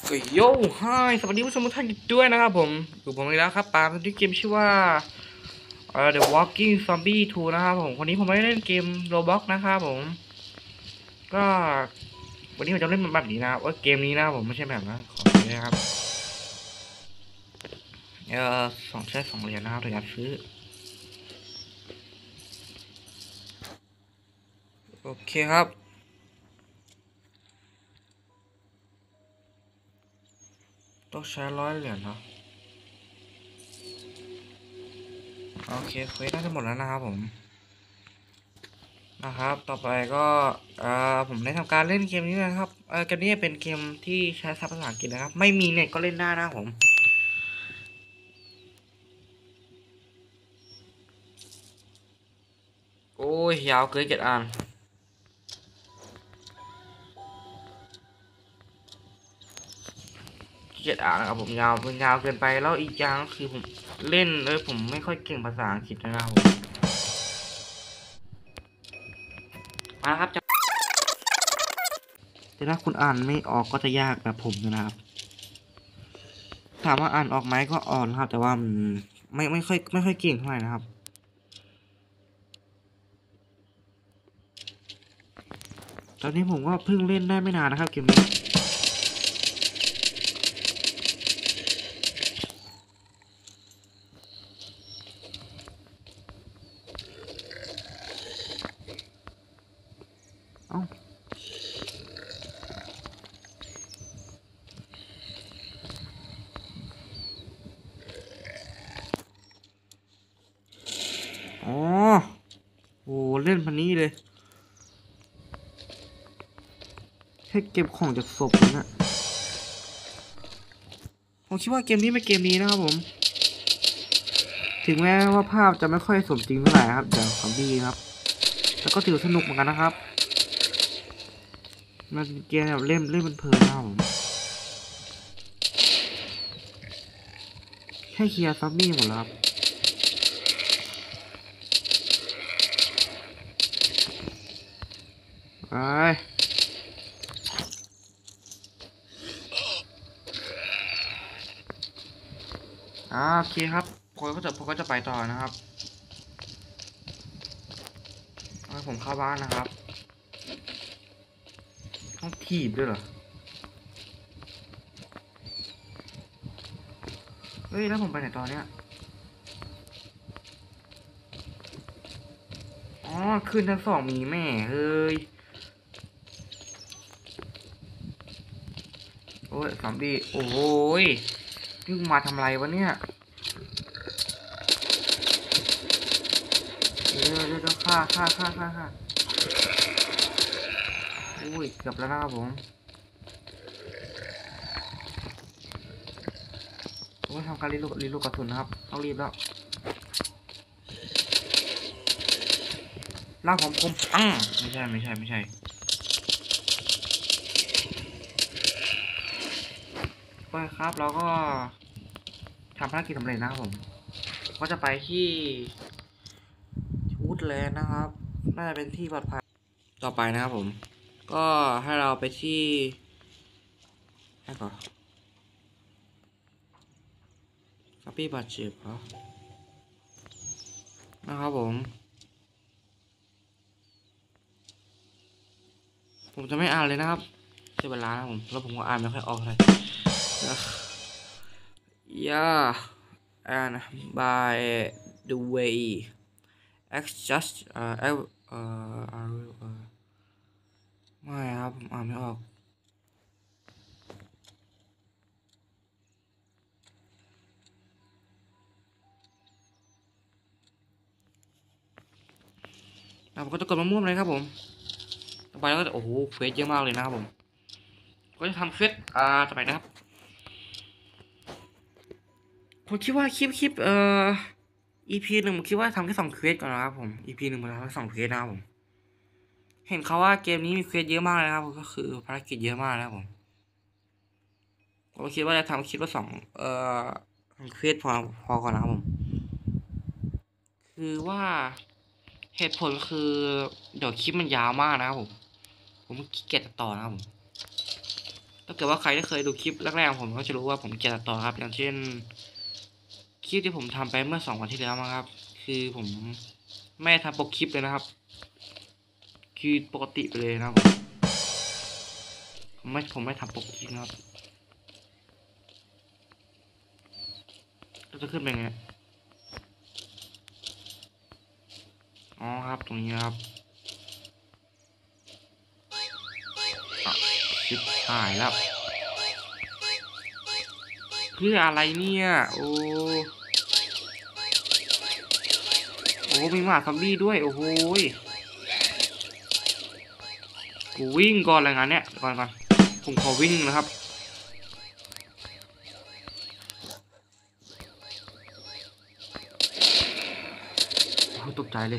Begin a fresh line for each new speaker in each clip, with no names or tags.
ก็โย่ไฮสวัสดีผู้ชมทุกท่านด้วยนะครับผมอยู่ผมอีกแล้วครับปาล์มที่เกมชื่อว่าThe Walking Zombie 2นะครับผมวันนี้ผมไม่ได้เล่นเกม Roblox นะครับผมก็วันนี้ผมจะเล่นแบบนี้นะว่าเกมนี้นะผมไม่ใช่แบบนะขออนุญาตนะครับ2 เหรียญนะครับถึงจะซื้อโอเคครับต้องใช้100 เหรียญเนาะโอเคเควสน่าจะหมดแล้วนะครับผมนะครับต่อไปก็ผมได้ทำการเล่นเกมนี้นะครับเกมนี้เป็นเกมที่ใช้ภาษาอังกฤษนะครับไม่มีเน็ตก็เล่นได้นะผมโอ้ยยาวเกิน7 อันนะครับผมยาวเกินไปแล้วอีกอย่างก็คือผมเล่นผมไม่ค่อยเก่งภาษาอังกฤษนะครับผมมาครับแต่ถ้าคุณอ่านไม่ออกก็จะยากแบบผมนะครับถามว่าอ่านออกไหมก็อ่อนครับแต่ว่ามันไม่ค่อยเก่งเท่าไหร่นะครับตอนนี้ผมก็เพิ่งเล่นได้ไม่นานนะครับเกมนี้เอ้าอ๋อโอ้เล่นพันนี้เลยแค่เก็บของจากศพนะผมคิดว่าเกมนี้ไม่เกมนี้นะครับผมถึงแม้ว่าภาพจะไม่ค่อยสมจริงเท่าไหร่ครับอย่างซอมบี้ครับแล้วก็ถือสนุกเหมือนกันนะครับมันเกมแบบเล่นเพลินๆนะครับผมแค่เคลียร์ซอมบี้หมดแล้วครับไปโอเคครับผมก็จะไปต่อนะครับให้ผมเข้าบ้านนะครับต้องถีบด้วยเหรอเฮ้ยแล้วผมไปไหนตอนเนี้ยอ๋อขึ้นชั้น 2มีแม่เฮ้ยโอ้ยซอมบี้โอ้ยนี่มึงมาทำไรวะเนี่ยเดี๋ยวฆ่าอุ้ยเกือบแล้วนะครับผมผมก็ทำการรีโหลดกระสุนนะครับต้องรีบแล้วล่างผมคมไม่ใช่ก็ครับเราก็ทำภารกิจสำเร็จนะครับผมก็จะไปที่วูดแลนด์นะครับน่าจะเป็นที่ปลอดภัยต่อไปนะครับผมก็ให้เราไปที่ให้ก่อนคัปปี้บาดเจ็บเหรอนะครับผมจะไม่อ่านเลยนะครับเสียเวลานะผมแล้วผมก็อ่านไม่ค่อยออกเลย yeah and by the way just I will ไม่ครับผมอ่านไม่ออกผมก็จะกดมะม่วงเลยครับผมต่อไปแล้วก็โอ้โหเควสเยอะมากเลยนะครับผมก็จะทำเควสต่อไปนะครับผมคิดว่าคลิปEP 1ผมคิดว่าทำแค่2 เควสก่อนนะครับผม EP 1ผมทำแค่2 เควสนะครับผมเห็นเขาว่าเกมนี้มีเควสเยอะมากเลยนะครับก็คือภารกิจเยอะมากนะครับผมคิดว่าจะทำคลิปละ2 เควสพอก่อนนะครับผมคือว่าเหตุผลคือเดี๋ยวคลิปมันยาวมากนะครับผมขี้เกียจตัดต่อนะครับผมถ้าเกิดว่าใครที่เคยดูคลิปแรกๆของผมก็จะรู้ว่าผมเกลียดตัดต่อครับอย่างเช่นคลิปที่ผมทำไปเมื่อ2 วันที่แล้วนะครับคือผมไม่ทำปกคลิปเลยนะครับคือปกติไปเลยนะครับผมไม่ทำปกคลิปนะครับจะขึ้นไปไงอ๋อครับตรงนี้นะครับชิบหายแล้วเพื่ออะไรเนี่ยโอ้มีหมาซอมบี้ด้วยโอ้โหกูวิ่งก่อนอะไรงานเนี้ยก่อนผมขอวิ่งนะครับตกใจเลย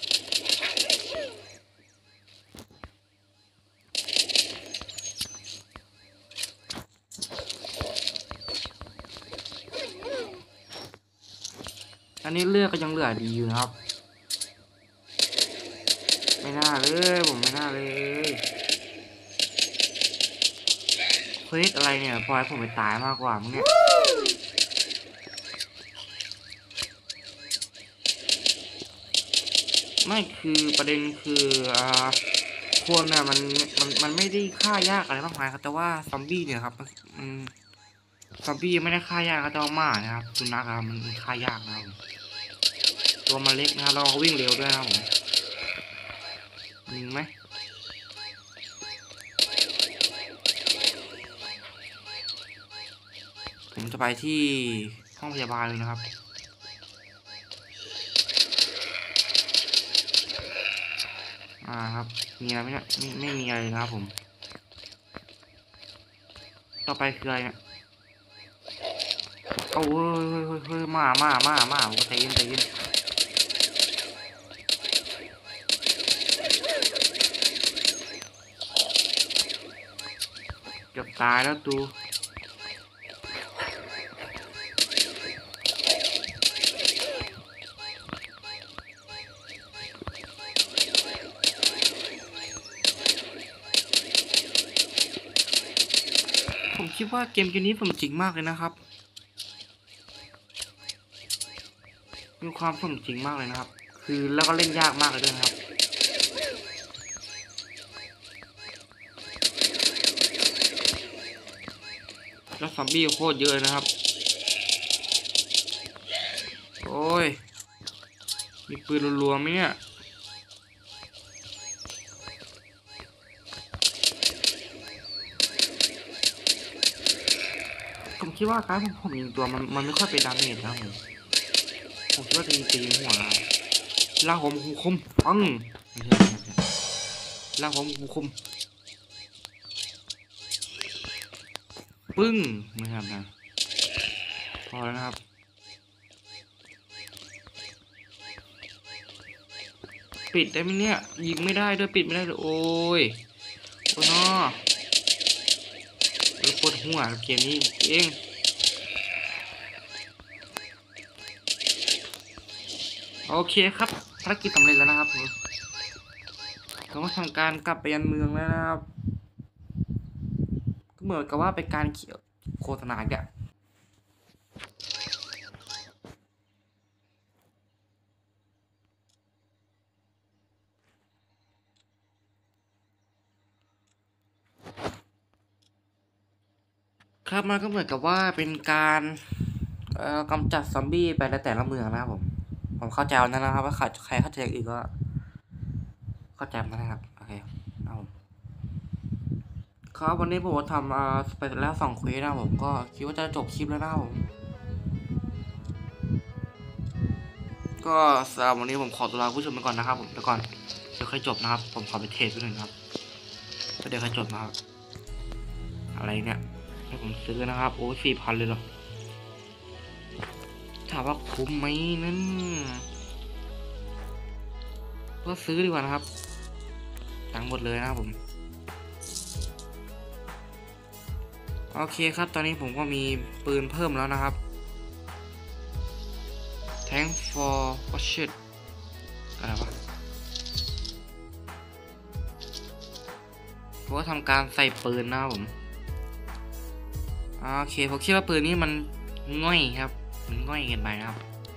อันนี้เลือกก็ยังเหลือดีอยู่นะครับไม่น่าเลยผมไม่น่าเลยเควสอะไรเนี่ยปล่อยผมไปตายมากกว่ามึงเนี่ยไม่คือประเด็นคือคนน่ะมันไม่ได้ฆ่ายากอะไรมากมายครับแต่ว่าซอมบี้เนี่ยครับซอมบี้ไม่ได้ฆ่ายากครับแต่ว่าหมานะครับสุนัขครับมันฆ่ายากนะครับตัวมันเล็กนะครับเราวิ่งเร็วด้วยนะครับผมยิงไหมผมจะไปที่ห้องพยาบาลเลยนะครับครับมีอะไรไหมเนี่ยไม่มีอะไรนะครับผมต่อไปคืออะไรเนี่ยโอ้ยมาใจเย็นเกือบตายแล้วตูผมคิดว่าเกมนี้สมจริงมากเลยนะครับมีความสมจริงมากเลยนะครับคือแล้วก็เล่นยากมากเลยด้วยนะครับแล้วซอมบี้โคตรเยอะนะครับโอ้ยมีปืนรัวๆไหมเนี่ยผมคิดว่าการผมยิงตัวมันไม่ค่อยเป็นดาเมจนะครับผมคิดว่าจะยิงหัวล่าผมคมปังไม่ใช่ล่าผมคมปึ้งไม่ครับนะพอแล้วนะครับปิดได้ไหมเนี่ยยิงไม่ได้ด้วยปิดไม่ได้เลยโอ้ยเนาะปวดหัวเกมนี้เองโอเคครับภารกิจสำเร็จแล้วนะครับผมเราก็ทำการกลับไปยันเมืองแล้วนะครับก็เหมือนกับว่าเป็นการเขียนโฆษณาเนี่ยครับมันก็เหมือนกับว่าเป็นการกำจัดซอมบี้ไปในแต่ละเมืองนะครับผมเข้าใจแล้วนะครับว่าใครเข้าใจอีกก็เข้าใจนะครับโอเคเอาครับวันนี้ผมทำไปแล้ว2 เควสนะผมก็คิดว่าจะจบคลิปแล้วนะผมก็สำหรับวันนี้ผมขอตัวลาผู้ชมไปก่อนนะครับผมเดี๋ยวค่อยจบนะครับผมขอไปเทสไปหนึ่งครับเดี๋ยวค่อยจบนะครับอะไรเนี่ยให้ผมซื้อนะครับโอ้4,000เลยเหรอถามว่าคุ้มไหมนั้นก็ซื้อดีกว่านะครับตังหมดเลยนะครับผมโอเคครับตอนนี้ผมก็มีปืนเพิ่มแล้วนะครับ Thanks for watching อะไรวะผมก็ทำการใส่ปืนนะครับผมโอเคผมคิดว่าปืนนี้มันง่อยครับมันง่อยเกินไปนะครับ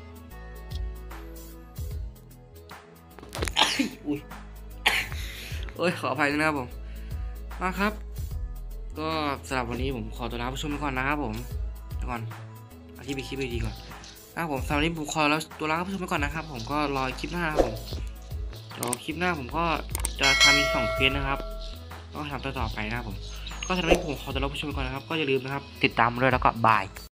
อุ้ยโอ้ยขออภัยด้วยนะครับผมมาครับก็สำหรับวันนี้ผมขอตัวลาผู้ชมไปก่อนนะครับผมก่อนอธิบายคลิปดีก่อนนะครับผมสำหรับวันนี้ผมขอแล้วตัวลาผู้ชมไปก่อนนะครับผมก็รอคลิปหน้าครับผมเดี๋ยวคลิปหน้าผมก็จะทำอีก2เควสนะครับก็ทำต่อไปนะครับผมก็สำหรับวันนี้ผมขอตัวลาผู้ชมไปก่อนนะครับก็อย่าลืมนะครับติดตามด้วยแล้วก็บาย